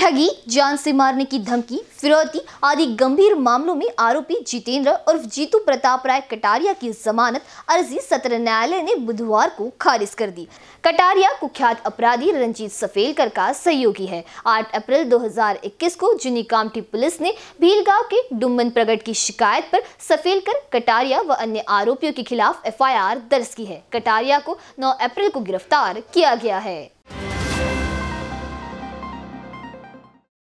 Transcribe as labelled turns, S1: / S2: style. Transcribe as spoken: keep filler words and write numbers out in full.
S1: ठगी, जान से मारने की धमकी, फिरौती आदि गंभीर मामलों में आरोपी जितेंद्र उर्फ जीतू प्रताप राय कटारिया की जमानत अर्जी सत्र न्यायालय ने बुधवार को खारिज कर दी। कटारिया कुख्यात अपराधी रंजीत सफेलकर का सहयोगी है। आठ अप्रैल दो हज़ार इक्कीस को जुनी कामठी पुलिस ने भीलगांव के डुम्बन प्रगट की शिकायत पर सफेलकर, कटारिया व अन्य आरोपियों के खिलाफ एफ आई आर दर्ज की है। कटारिया को नौ अप्रैल को गिरफ्तार किया गया है।